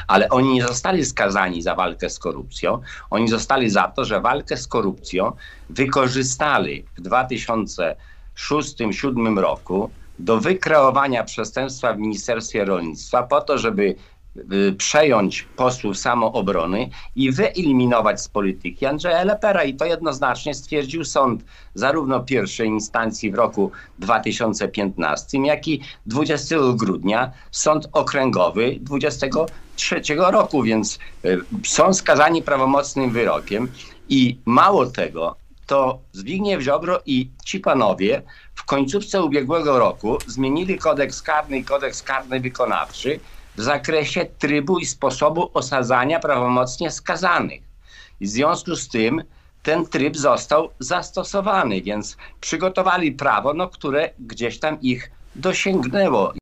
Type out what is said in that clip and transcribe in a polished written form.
ale oni nie zostali skazani za walkę z korupcją. Oni zostali za to, że walkę z korupcją wykorzystali w 2006-2007 roku do wykreowania przestępstwa w Ministerstwie Rolnictwa po to, żeby przejąć posłów samoobrony i wyeliminować z polityki Andrzeja Lepera. I to jednoznacznie stwierdził sąd zarówno pierwszej instancji w roku 2015, jak i 20 grudnia sąd okręgowy 23 roku, więc są skazani prawomocnym wyrokiem i mało tego, to Zbigniew Ziobro i ci panowie w końcówce ubiegłego roku zmienili kodeks karny i kodeks karny wykonawczy w zakresie trybu i sposobu osadzania prawomocnie skazanych. I w związku z tym ten tryb został zastosowany, więc przygotowali prawo, które gdzieś tam ich dosięgnęło.